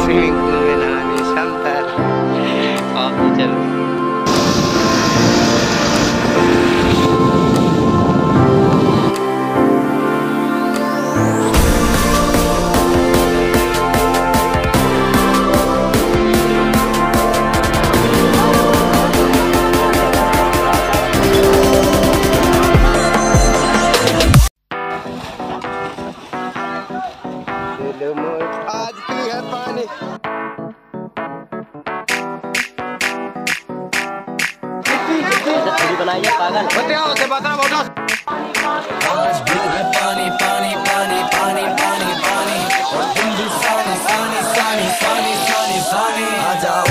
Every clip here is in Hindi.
स्विमिंग पूल में नहाने शानदार। आप भी चलो। आज भी है पानी। बनाइए पागल होते हो से बता बोलो। आज भी है पानी पानी पानी पानी पानी पानी और तुम भी सानी सानी सानी सानी सानी सानी आ जाओ।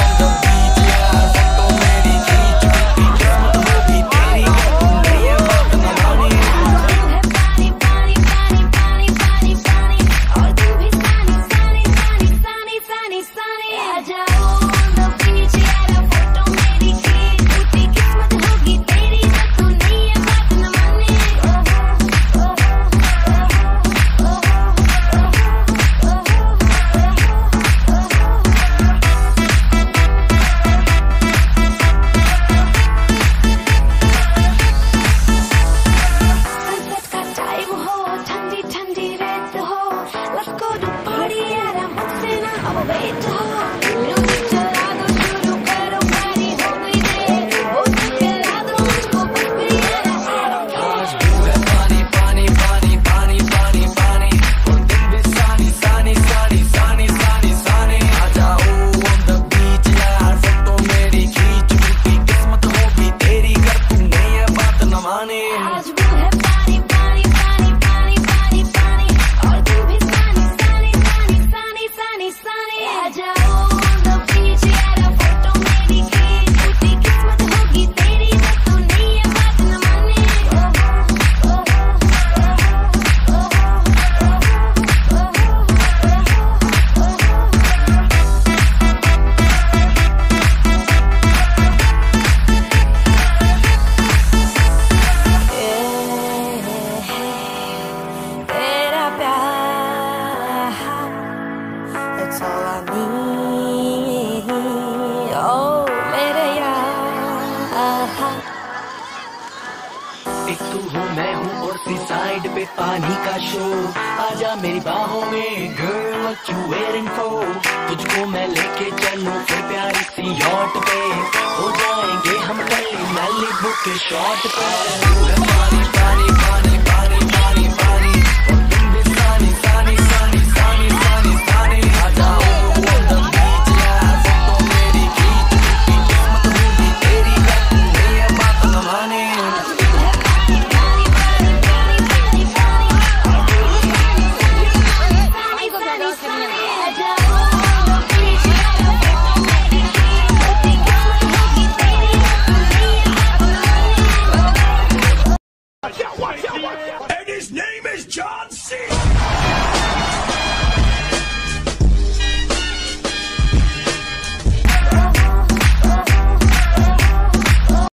एक तू हूँ मैं हूँ और सी साइड पे पानी का शो। आजा मेरी बाहों में girl what you wearing for. तुझको मैं लेके चलूं फिर प्यारी सी यॉट पे हो जाएंगे हम कल मैलिबू के शॉट पे। पानी पानी